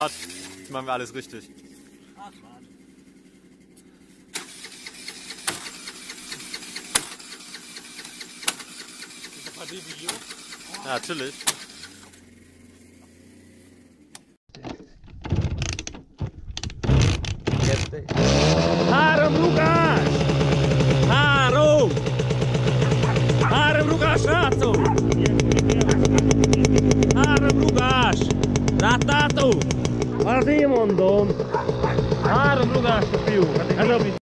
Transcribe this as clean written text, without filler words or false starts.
Machen wir alles richtig. Ja, natürlich. Három rugás! Három! Három rugás, srácok! Három rugás! Láttátok? Hát én mondom! Három rugás a fiú! Ez a